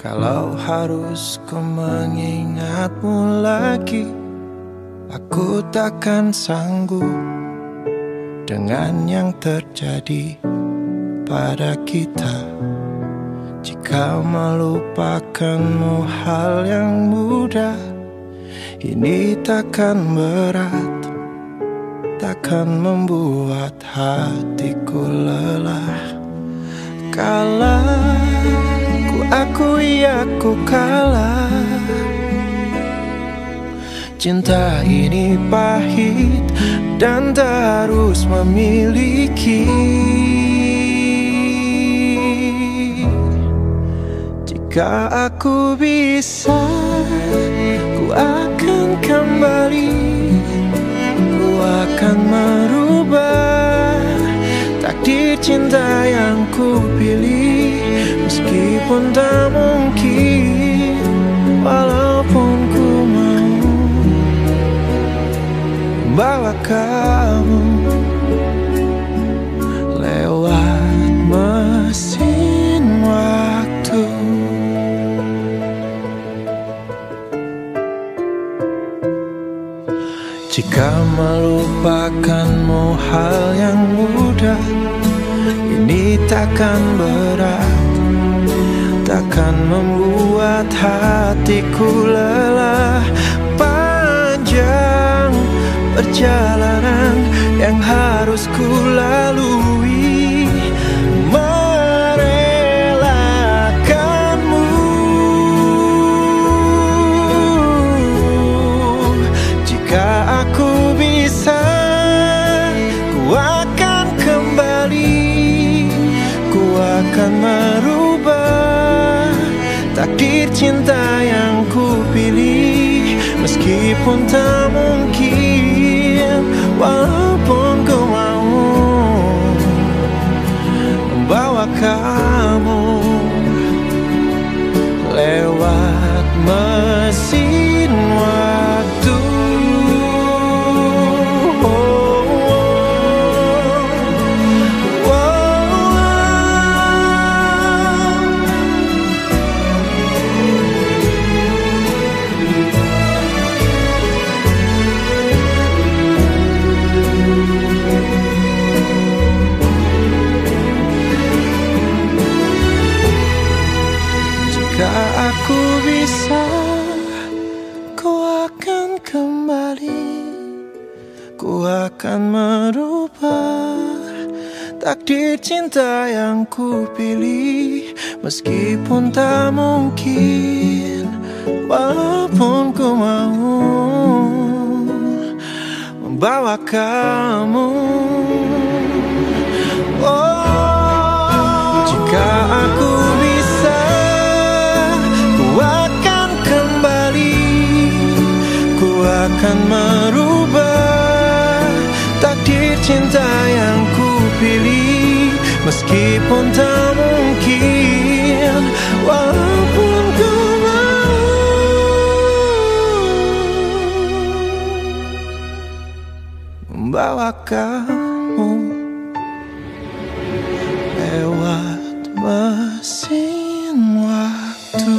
Kalau harus ku mengingatmu lagi, aku takkan sanggup dengan yang terjadi pada kita. Jika melupakanmu hal yang mudah, ini takkan berat, takkan membuat hatiku lelah. Kalah, ku akui aku kalah. Cinta ini pahit dan tak harus memiliki. Jika aku bisa, ku akan kembali. Ku akan merubah takdir cinta yang ku pilih. Meskipun tak mungkin, walaupun ku mau bawa kamu lewat mesin waktu. Jika melupakanmu hal yang mudah, ini takkan berat, takkan membuat hatiku lelah. Panjang perjalanan yang harus ku lalui, merelakanmu. Jika aku bisa, ku akan kembali. Ku akan merubah takdir cinta yang ku pilih. Meskipun tak mungkin, walaupun ku mau membawa kamu lewat mesin waktu. Jika aku bisa, ku akan kembali. Ku akan merubah takdir cinta yang ku pilih. Meskipun tak mungkin, walaupun ku mau membawa kamu. Oh, jika aku bisa, akan kembali. Ku akan merubah takdir cinta yang ku pilih. Meskipun tak mungkin, walaupun ku mau membawa kamu lewat mesin waktu.